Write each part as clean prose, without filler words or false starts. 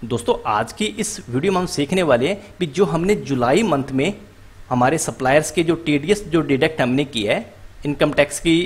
दोस्तों आज की इस वीडियो में हम सीखने वाले हैं कि जो हमने जुलाई मंथ में हमारे सप्लायर्स के जो टीडीएस जो डिडक्ट हमने किया है इनकम टैक्स की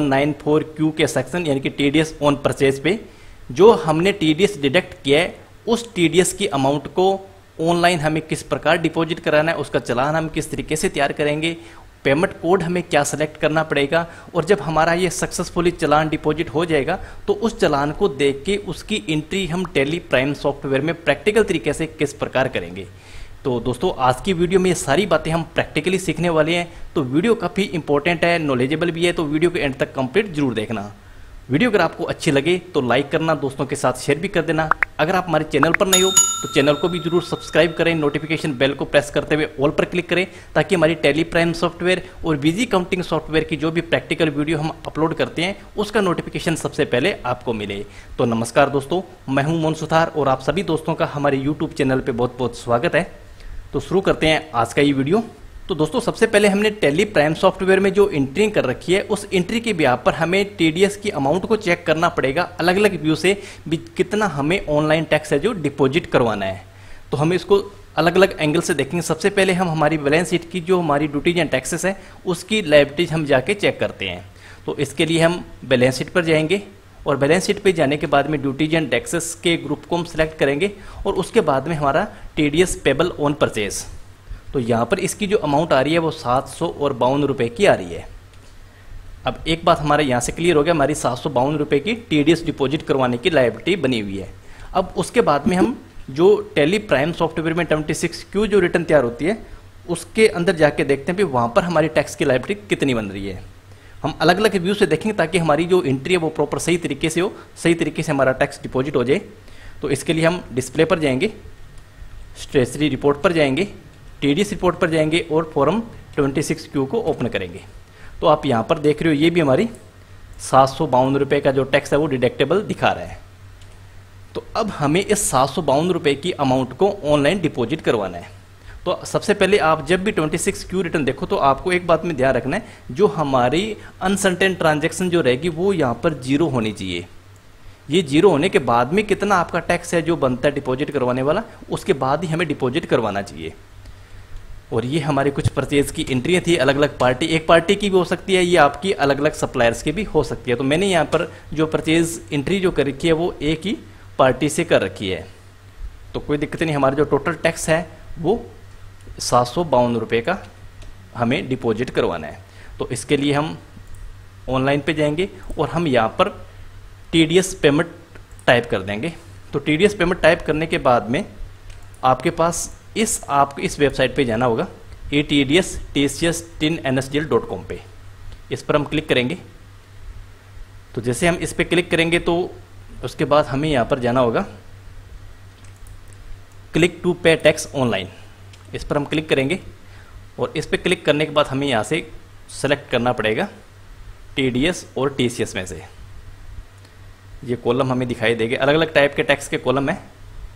194Q के सेक्शन यानी कि टीडीएस ऑन परचेज पे जो हमने टीडीएस डिडक्ट किया है उस टीडीएस की अमाउंट को ऑनलाइन हमें किस प्रकार डिपॉजिट कराना है, उसका चालान हम किस तरीके से तैयार करेंगे, पेमेंट कोड हमें क्या सेलेक्ट करना पड़ेगा और जब हमारा ये सक्सेसफुली चालान डिपॉजिट हो जाएगा तो उस चालान को देख के उसकी एंट्री हम टैली प्राइम सॉफ्टवेयर में प्रैक्टिकल तरीके से किस प्रकार करेंगे। तो दोस्तों आज की वीडियो में ये सारी बातें हम प्रैक्टिकली सीखने वाले हैं, तो वीडियो काफ़ी इंपॉर्टेंट है, नॉलेजेबल भी है, तो वीडियो के एंड तक कंप्लीट जरूर देखना। वीडियो अगर आपको अच्छी लगे तो लाइक करना, दोस्तों के साथ शेयर भी कर देना। अगर आप हमारे चैनल पर नहीं हो तो चैनल को भी जरूर सब्सक्राइब करें, नोटिफिकेशन बेल को प्रेस करते हुए ऑल पर क्लिक करें ताकि हमारी टैली प्राइम सॉफ्टवेयर और बीजी काउंटिंग सॉफ्टवेयर की जो भी प्रैक्टिकल वीडियो हम अपलोड करते हैं उसका नोटिफिकेशन सबसे पहले आपको मिले। तो नमस्कार दोस्तों, मैं हूं मोहन सुथार और आप सभी दोस्तों का हमारे यूट्यूब चैनल पर बहुत बहुत स्वागत है। तो शुरू करते हैं आज का ये वीडियो। तो दोस्तों सबसे पहले हमने टैली प्राइम सॉफ्टवेयर में जो एंट्री कर रखी है उस एंट्री के ब्याह पर हमें टीडीएस की अमाउंट को चेक करना पड़ेगा अलग अलग व्यू से भी कितना हमें ऑनलाइन टैक्स है जो डिपॉजिट करवाना है। तो हमें इसको अलग अलग एंगल से देखेंगे। सबसे पहले हम हमारी बैलेंस शीट की जो हमारी ड्यूटीज एंड टैक्सेस है उसकी लायबिलिटीज हम जाके चेक करते हैं। तो इसके लिए हम बैलेंस शीट पर जाएंगे और बैलेंस शीट पे जाने के बाद में ड्यूटीज एंड टैक्सेस के ग्रुप को हम सिलेक्ट करेंगे और उसके बाद में हमारा टीडीएस पेबल ऑन परचेज। तो यहाँ पर इसकी जो अमाउंट आ रही है वो 752 रुपये की आ रही है। अब एक बात हमारे यहाँ से क्लियर हो गया, हमारी 752 रुपये की टीडीएस डिपॉजिट करवाने की लायबिलिटी बनी हुई है। अब उसके बाद में हम जो टैली प्राइम सॉफ्टवेयर में 26Q जो रिटर्न तैयार होती है उसके अंदर जाके देखते हैं कि वहाँ पर हमारी टैक्स की लायबिलिटी कितनी बन रही है। हम अलग अलग व्यू से देखेंगे ताकि हमारी जो एंट्री है वो प्रॉपर सही तरीके से हो, सही तरीके से हमारा टैक्स डिपॉजिट हो जाए। तो इसके लिए हम डिस्प्ले पर जाएंगे, ट्रेजरी रिपोर्ट पर जाएंगे, टीडीएस रिपोर्ट पर जाएंगे और फॉर्म 26Q को ओपन करेंगे। तो आप यहाँ पर देख रहे हो ये भी हमारी 752 रुपये का जो टैक्स है वो डिडक्टेबल दिखा रहा है। तो अब हमें इस 752 रुपये की अमाउंट को ऑनलाइन डिपॉजिट करवाना है। तो सबसे पहले आप जब भी 26Q रिटर्न देखो तो आपको एक बात में ध्यान रखना है, जो हमारी अनसर्टेन ट्रांजेक्शन जो रहेगी वो यहाँ पर जीरो होनी चाहिए। ये जीरो होने के बाद में कितना आपका टैक्स है जो बनता है डिपॉजिट करवाने वाला, उसके बाद ही हमें डिपॉजिट करवाना चाहिए। और ये हमारी कुछ परचेज की एंट्रियाँ थी, अलग अलग पार्टी, एक पार्टी की भी हो सकती है, ये आपकी अलग अलग सप्लायर्स की भी हो सकती है। तो मैंने यहाँ पर जो परचेज एंट्री जो कर रखी है वो एक ही पार्टी से कर रखी है, तो कोई दिक्कत नहीं। हमारा जो टोटल टैक्स है वो 752 रुपये का हमें डिपॉजिट करवाना है। तो इसके लिए हम ऑनलाइन पे जाएंगे और हम यहाँ पर टीडीएस पेमेंट टाइप कर देंगे। तो टीडीएस पेमेंट टाइप करने के बाद में आपके पास आपको इस वेबसाइट पे जाना होगा, atds.tcs.nsdl.com पे। इस पर हम क्लिक करेंगे। तो जैसे हम इस पर क्लिक करेंगे तो उसके बाद हमें यहाँ पर जाना होगा click to pay tax online. इस पर हम क्लिक करेंगे और इस पर क्लिक करने के बाद हमें यहाँ से सेलेक्ट करना पड़ेगा टीडीएस और टीसीएस में से। ये कॉलम हमें दिखाई देंगे, अलग अलग टाइप के टैक्स के कॉलम है,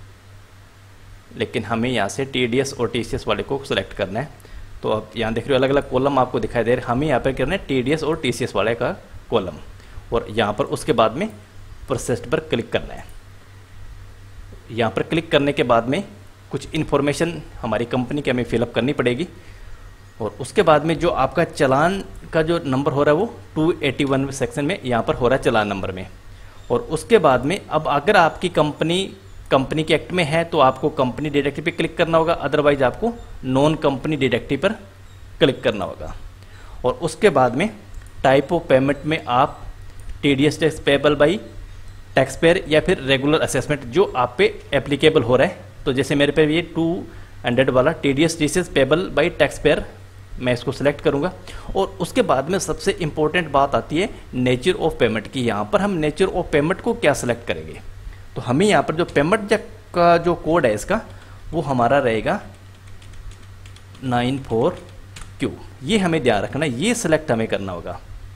लेकिन हमें यहाँ से टीडीएस और टीसीएस वाले को सिलेक्ट करना है। तो आप यहाँ देख रहे हो अलग अलग कॉलम आपको दिखाई दे रहे हैं, हमें यहाँ पर करना है टीडीएस और टीसीएस वाले का कॉलम और यहाँ पर उसके बाद में प्रोसेस्ड पर क्लिक करना है। यहाँ पर क्लिक करने के बाद में कुछ इन्फॉर्मेशन हमारी कंपनी की हमें फिलअप करनी पड़ेगी और उसके बाद में जो आपका चालान का जो नंबर हो रहा है वो 281 सेक्शन में यहाँ पर हो रहा है चालान नंबर में। और उसके बाद में अब अगर आपकी कंपनी के एक्ट में है तो आपको कंपनी डिडक्टिव पे क्लिक करना होगा, अदरवाइज आपको नॉन कंपनी डिडक्टिव पर क्लिक करना होगा। और उसके बाद में टाइप ऑफ पेमेंट में आप TDS tax payable by tax payer या फिर रेगुलर असेसमेंट जो आप पे एप्लीकेबल हो रहा है। तो जैसे मेरे पे ये 200 वाला TDS TCS payable by tax payer, मैं इसको सिलेक्ट करूंगा। और उसके बाद में सबसे इंपॉर्टेंट बात आती है नेचर ऑफ पेमेंट की। यहाँ पर हम नेचर ऑफ पेमेंट को क्या सिलेक्ट करेंगे, तो हमें यहाँ पर जो पेमेंट का जो कोड है इसका वो हमारा रहेगा 94Q। ये हमें ध्यान रखना है, ये सिलेक्ट हमें करना होगा।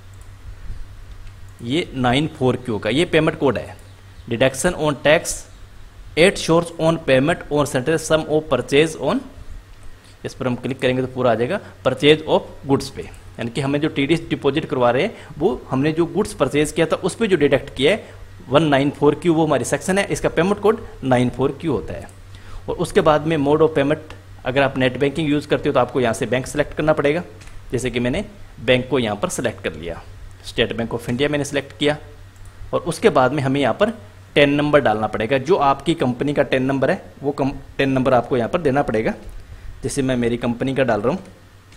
ये 94Q का ये पेमेंट कोड है। Deduction on tax at sources on payment on centre sum of purchase on, इस पर हम क्लिक करेंगे तो पूरा आ जाएगा परचेज ऑफ गुड्स पे, यानी कि हमें जो टीडीएस डिपॉजिट करवा रहे हैं वो हमने जो गुड्स परचेज किया था उस पर जो डिडक्ट किया है 194Q वो हमारी सेक्शन है, इसका पेमेंट कोड 94Q होता है। और उसके बाद में मोड ऑफ पेमेंट, अगर आप नेट बैंकिंग यूज़ करते हो तो आपको यहाँ से बैंक सेलेक्ट करना पड़ेगा। जैसे कि मैंने बैंक को यहाँ पर सेलेक्ट कर लिया, स्टेट बैंक ऑफ इंडिया मैंने सेलेक्ट किया। और उसके बाद में हमें यहाँ पर 10 नंबर डालना पड़ेगा, जो आपकी कंपनी का 10 नंबर है वो 10 नंबर आपको यहाँ पर देना पड़ेगा। जैसे मैं मेरी कंपनी का डाल रहा हूँ।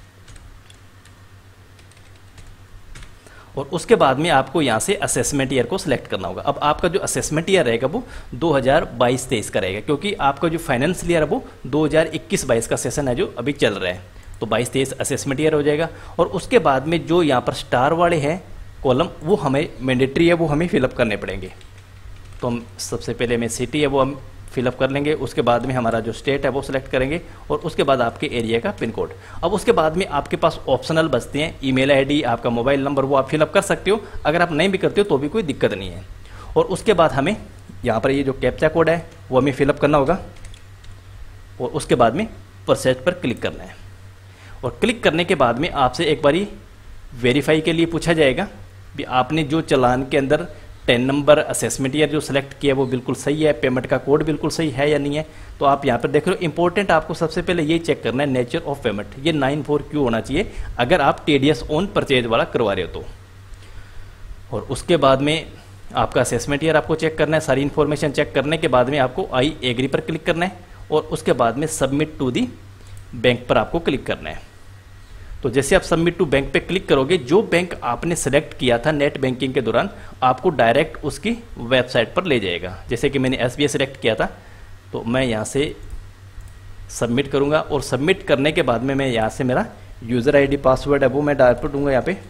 और उसके बाद में आपको यहाँ से असेसमेंट ईयर को सिलेक्ट करना होगा। अब आपका जो असेसमेंट ईयर रहेगा वो 2022-23 का रहेगा, क्योंकि आपका जो फाइनेंशियल ईयर है वो 2021-22 का सेशन है जो अभी चल रहा है, तो 22-23 असेसमेंट ईयर हो जाएगा। और उसके बाद में जो यहाँ पर स्टार वाले हैं कॉलम, वो हमें मैंडेटरी है, वो हमें फिलअप करने पड़ेंगे। तो हम सबसे पहले में सिटी है वो हम फिलअप कर लेंगे, उसके बाद में हमारा जो स्टेट है वो सिलेक्ट करेंगे, और उसके बाद आपके एरिया का पिन कोड। अब उसके बाद में आपके पास ऑप्शनल बचते हैं ईमेल आईडी, आपका मोबाइल नंबर, वो आप फिलअप कर सकते हो। अगर आप नहीं भी करते हो तो भी कोई दिक्कत नहीं है। और उसके बाद हमें यहाँ पर ये जो कैप्चा कोड है वो हमें फिलअप करना होगा, और उसके बाद में प्रोसेस पर क्लिक करना है। और क्लिक करने के बाद में आपसे एक बारी वेरीफाई के लिए पूछा जाएगा भी आपने जो चालान के अंदर 10 नंबर असेसमेंट ईयर जो सिलेक्ट किया वो बिल्कुल सही है, पेमेंट का कोड बिल्कुल सही है या नहीं है। तो आप यहाँ पर देख रहे हो, इंपॉर्टेंट आपको सबसे पहले ये चेक करना है नेचर ऑफ पेमेंट, ये 94Q होना चाहिए अगर आप TDS ऑन परचेज वाला करवा रहे हो तो। और उसके बाद में आपका असेसमेंट ईयर आपको चेक करना है। सारी इन्फॉर्मेशन चेक करने के बाद में आपको आई एग्री पर क्लिक करना है, और उसके बाद में सबमिट टू दी बैंक पर आपको क्लिक करना है। तो जैसे आप सबमिट टू बैंक पे क्लिक करोगे, जो बैंक आपने सेलेक्ट किया था नेट बैंकिंग के दौरान, आपको डायरेक्ट उसकी वेबसाइट पर ले जाएगा। जैसे कि मैंने SBI सेलेक्ट किया था, तो मैं यहाँ से सबमिट करूँगा, और सबमिट करने के बाद में मैं यहाँ से मेरा यूज़र ID पासवर्ड है वो मैं डाल पर दूंगा यहाँ पे।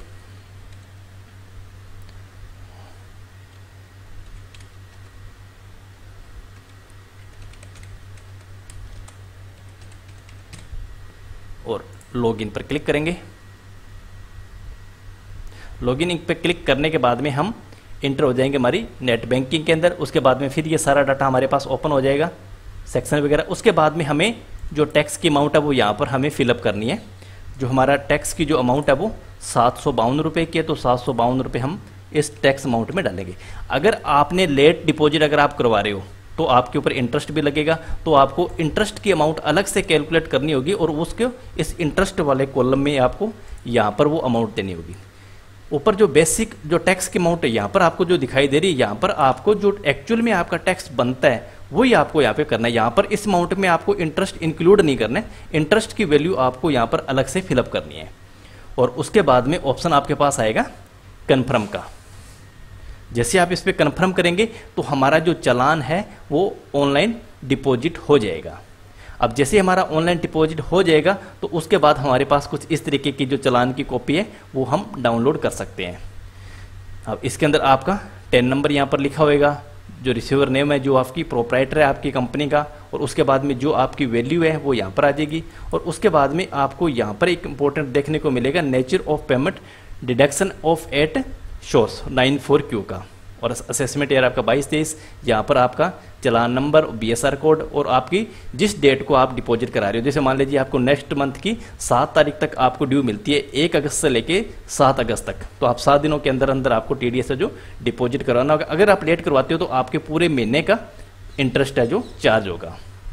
और लॉगिन पर क्लिक करेंगे। लॉगिन पर क्लिक करने के बाद में हम इंटर हो जाएंगे हमारी नेट बैंकिंग के अंदर। उसके बाद में फिर ये सारा डाटा हमारे पास ओपन हो जाएगा, सेक्शन वगैरह। उसके बाद में हमें जो टैक्स की अमाउंट है वो यहाँ पर हमें फिलअप करनी है। जो हमारा टैक्स की जो अमाउंट है वो 752 रुपये की है, तो 752 रुपये हम इस टैक्स अमाउंट में डालेंगे। अगर आपने लेट डिपॉजिट अगर आप करवा रहे हो तो आपके ऊपर इंटरेस्ट भी लगेगा, तो आपको इंटरेस्ट की अमाउंट अलग से कैलकुलेट करनी होगी, और उसके इस इंटरेस्ट वाले कॉलम में आपको यहाँ पर वो अमाउंट देनी होगी। ऊपर जो बेसिक जो टैक्स की अमाउंट है यहाँ पर आपको जो दिखाई दे रही है, यहाँ पर आपको जो एक्चुअल में आपका टैक्स बनता है वही आपको यहाँ पे करना है। यहाँ पर इस अमाउंट में आपको इंटरेस्ट इंक्लूड नहीं करना है, इंटरेस्ट की वैल्यू आपको यहाँ पर अलग से फिलअप करनी है। और उसके बाद में ऑप्शन आपके पास आएगा कन्फर्म का। जैसे आप इस पर कन्फर्म करेंगे तो हमारा जो चालान है वो ऑनलाइन डिपॉजिट हो जाएगा। अब जैसे हमारा ऑनलाइन डिपॉजिट हो जाएगा तो उसके बाद हमारे पास कुछ इस तरीके की जो चालान की कॉपी है वो हम डाउनलोड कर सकते हैं। अब इसके अंदर आपका 10 नंबर यहाँ पर लिखा होएगा, जो रिसीवर नेम है, जो आपकी प्रोप्राइटर है आपकी कंपनी का, और उसके बाद में जो आपकी वैल्यू है वो यहाँ पर आ जाएगी। और उसके बाद में आपको यहाँ पर एक इंपॉर्टेंट देखने को मिलेगा, nature of payment deduction of at शोस 94Q का, और असेसमेंट ईयर आपका 22-23। यहाँ पर आपका चालान नंबर, BSR कोड, और आपकी जिस डेट को आप डिपॉजिट करा रहे हो। जैसे मान लीजिए आपको नेक्स्ट मंथ की 7 तारीख तक आपको ड्यू मिलती है, 1 अगस्त से लेके 7 अगस्त तक, तो आप 7 दिनों के अंदर अंदर आपको TDS से जो डिपॉजिट करवाना होगा। अगर आप लेट करवाते हो तो आपके पूरे महीने का इंटरेस्ट है जो चार्ज होगा।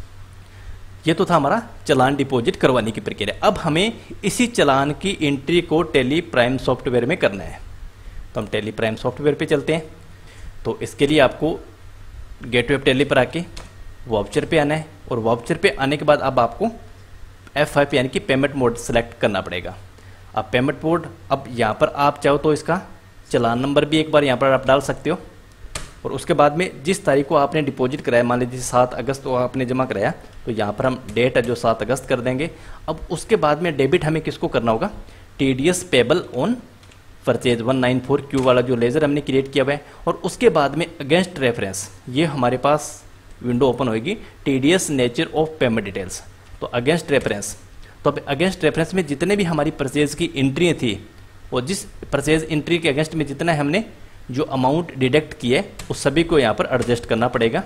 ये तो था हमारा चालान डिपॉजिट करवाने की प्रक्रिया। अब हमें इसी चालान की एंट्री को टैली प्राइम सॉफ्टवेयर में करना है, तो हम टैली प्राइम सॉफ्टवेयर पे चलते हैं। तो इसके लिए आपको गेटवे टैली पर आके वाउचर पे आना है, और वाउचर पे आने के बाद अब आपको F5 यानी कि पेमेंट मोड सेलेक्ट करना पड़ेगा। अब पेमेंट मोड, अब यहाँ पर आप चाहो तो इसका चालान नंबर भी एक बार यहाँ पर आप डाल सकते हो, और उसके बाद में जिस तारीख को आपने डिपॉजिट कराया, मान लीजिए 7 अगस्त को आपने जमा कराया, तो यहाँ पर हम डेट है जो 7 अगस्त कर देंगे। अब उसके बाद में डेबिट हमें किसको करना होगा, TDS payable on purchase 194Q वाला जो लेजर हमने क्रिएट किया हुआ है। और उसके बाद में अगेंस्ट रेफरेंस, ये हमारे पास विंडो ओपन होगी, TDS nature of payment details. तो अगेंस्ट रेफरेंस, तो अब अगेंस्ट रेफरेंस में जितने भी हमारी परचेज की एंट्री थी, और जिस परचेज एंट्री के अगेंस्ट में जितना हमने जो अमाउंट डिडक्ट किए उस सभी को यहाँ पर एडजस्ट करना पड़ेगा।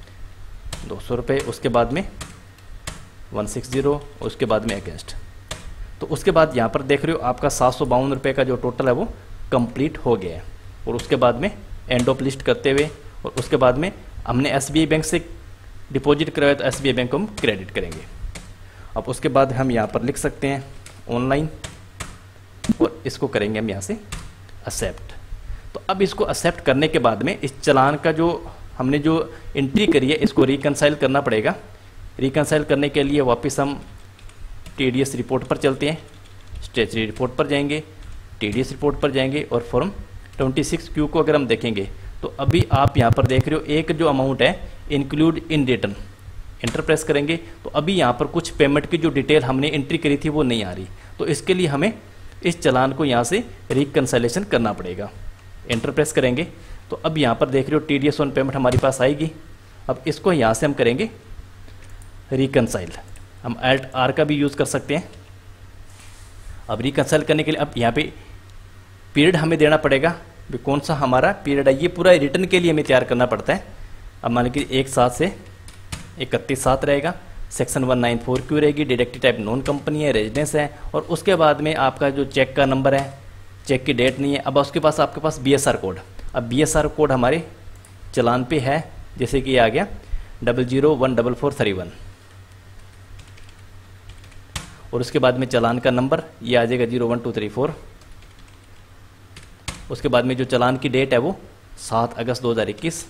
200 रुपये, उसके बाद में 160, उसके बाद में अगेंस्ट। तो उसके बाद यहाँ पर देख रहे हो आपका 752 रुपये का जो टोटल है वो कंप्लीट हो गया है। और उसके बाद में एंड ऑफ लिस्ट करते हुए और उसके बाद में हमने SBI बैंक से डिपॉजिट करवाया तो SBI बैंक को हम क्रेडिट करेंगे। अब उसके बाद हम यहाँ पर लिख सकते हैं ऑनलाइन और इसको करेंगे हम यहाँ से एक्सेप्ट। तो अब इसको एक्सेप्ट करने के बाद में इस चालान का जो हमने जो एंट्री करी है इसको रिकंसाइल करना पड़ेगा। रिकंसाइल करने के लिए वापस हम TDS रिपोर्ट पर चलते हैं, स्टेचुटरी रिपोर्ट पर जाएंगे, TDS रिपोर्ट पर जाएंगे और फॉर्म 26Q को अगर हम देखेंगे तो अभी आप यहाँ पर देख रहे हो एक जो अमाउंट है include in return, enter press करेंगे तो अभी यहाँ पर कुछ पेमेंट की जो डिटेल हमने एंट्री करी थी वो नहीं आ रही। तो इसके लिए हमें इस चालान को यहाँ से रिकंसाइलेशन करना पड़ेगा। इंटर प्रेस करेंगे तो अब यहाँ पर देख रहे हो TDS ऑन पेमेंट हमारे पास आएगी। अब इसको यहाँ से हम करेंगे रिकंसाइल, हम Alt R का भी यूज़ कर सकते हैं। अब रिकंसाइल करने के लिए अब यहाँ पे पीरियड हमें देना पड़ेगा, कौन सा हमारा पीरियड है, ये पूरा रिटर्न के लिए हमें तैयार करना पड़ता है। अब मान लीजिए 1/7 से 31/7 रहेगा, सेक्शन 194Q रहेगी, डिडक्टिव टाइप नॉन कंपनी है, रेजिडेंस है, और उसके बाद में आपका जो चेक का नंबर है, चेक की डेट नहीं है। अब उसके पास आपके पास BSR कोड, अब BSR कोड हमारे चालान पे है, जैसे कि आ गया 00144431 और उसके बाद में चालान का नंबर ये आ जाएगा 01234। उसके बाद में जो चालान की डेट है वो 7 अगस्त 2021।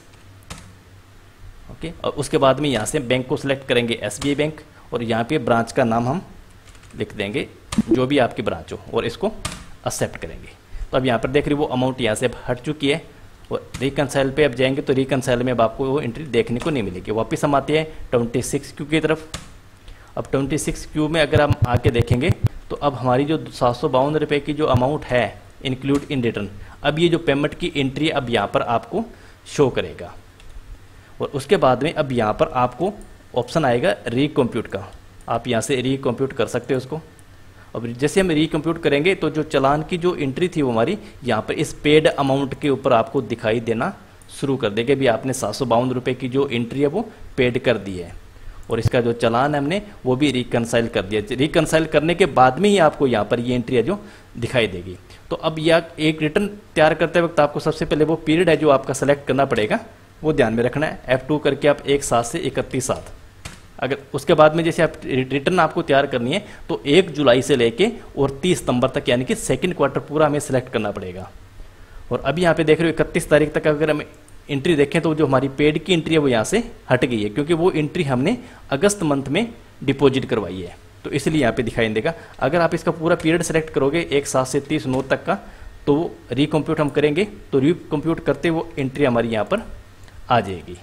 ओके, और उसके बाद में यहाँ से बैंक को सिलेक्ट करेंगे SBI बैंक और यहाँ पे ब्रांच का नाम हम लिख देंगे जो भी आपकी ब्रांच हो और इसको एक्सेप्ट करेंगे। तो अब यहाँ पर देख रहे हो वो अमाउंट यहाँ से अब हट चुकी है और रिकंसाइल पे अब जाएंगे तो रिकंसाइल में अब आपको वो एंट्री देखने को नहीं मिलेगी। वापस हम आते हैं 26Q की तरफ। अब 26Q में अगर हम आके देखेंगे तो अब हमारी जो 752 रुपये की जो अमाउंट है इंक्लूड इन रिटर्न, अब ये जो पेमेंट की एंट्री अब यहाँ पर आपको शो करेगा। और उसके बाद में अब यहाँ पर आपको ऑप्शन आएगा रिकम्प्यूट का, आप यहाँ से रिकम्प्यूट कर सकते हो उसको। अब जैसे हम रिकम्प्यूट करेंगे तो जो चालान की जो एंट्री थी वो हमारी यहाँ पर इस पेड अमाउंट के ऊपर आपको दिखाई देना शुरू कर देगा भी आपने 752 रुपये की जो एंट्री है वो पेड कर दी है और इसका जो चालान है हमने वो भी रिकंसाइल कर दिया। रिकंसाइल करने के बाद में ही आपको यहाँ पर ये एंट्री है जो दिखाई देगी। तो अब यह एक रिटर्न तैयार करते वक्त आपको सबसे पहले वो पीरियड है जो आपका सेलेक्ट करना पड़ेगा, वो ध्यान में रखना है। F2 करके आप 1/7 से 31/7, अगर उसके बाद में जैसे आप रिटर्न आपको तैयार करनी है तो 1 जुलाई से लेके और 30 सितंबर तक यानी कि सेकंड क्वार्टर पूरा हमें सेलेक्ट करना पड़ेगा। और अभी यहाँ पे देख रहे हो 31 तारीख तक अगर हम एंट्री देखें तो जो हमारी पेड की एंट्री है वो यहाँ से हट गई है क्योंकि वो एंट्री हमने अगस्त मंथ में डिपॉजिट करवाई है, तो इसलिए यहाँ पे दिखाई देगा। अगर आप इसका पूरा पीरियड सेलेक्ट करोगे 1/7 से 30/9 तक का तो रिकम्प्यूट हम करेंगे तो रिकम्प्यूट करते वो एंट्री हमारी यहाँ पर आ जाएगी।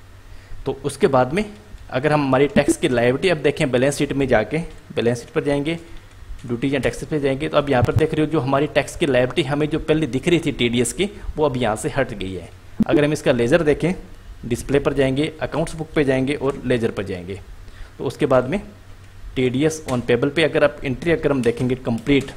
तो उसके बाद में अगर हम हमारी टैक्स की लायबिलिटी अब देखें बैलेंस शीट में जाके, बैलेंस शीट पर जाएंगे, ड्यूटीज एंड टैक्सेस पे जाएंगे तो अब यहाँ पर देख रहे हो जो हमारी टैक्स की लायबिलिटी हमें जो पहले दिख रही थी TDS की वो अब यहाँ से हट गई है। अगर हम इसका लेजर देखें, डिस्प्ले पर जाएंगे, अकाउंट्स बुक पे जाएंगे और लेजर पर जाएंगे तो उसके बाद में TDS ऑन पेबल पे अगर आप एंट्री अगर हम देखेंगे कंप्लीट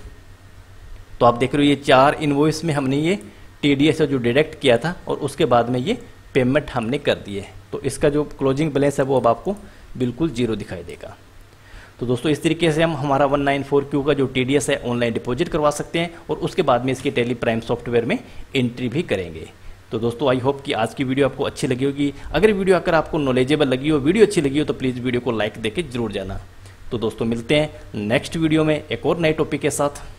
तो आप देख रहे हो ये 4 इनवॉइस में हमने ये TDS जो डिडक्ट किया था और उसके बाद में ये पेमेंट हमने कर दी है। तो इसका जो क्लोजिंग बैलेंस है वो अब आपको बिल्कुल जीरो दिखाई देगा। तो दोस्तों इस तरीके से हम हमारा 194Q का जो TDS है ऑनलाइन डिपॉजिट करवा सकते हैं और उसके बाद में इसके टेली प्राइम सॉफ्टवेयर में एंट्री भी करेंगे। तो दोस्तों आई होप कि आज की वीडियो आपको अच्छी लगी होगी। अगर वीडियो अगर आपको नॉलेजेबल लगी हो, वीडियो अच्छी लगी हो तो प्लीज़ वीडियो को लाइक देके जरूर जाना। तो दोस्तों मिलते हैं नेक्स्ट वीडियो में एक और नए टॉपिक के साथ।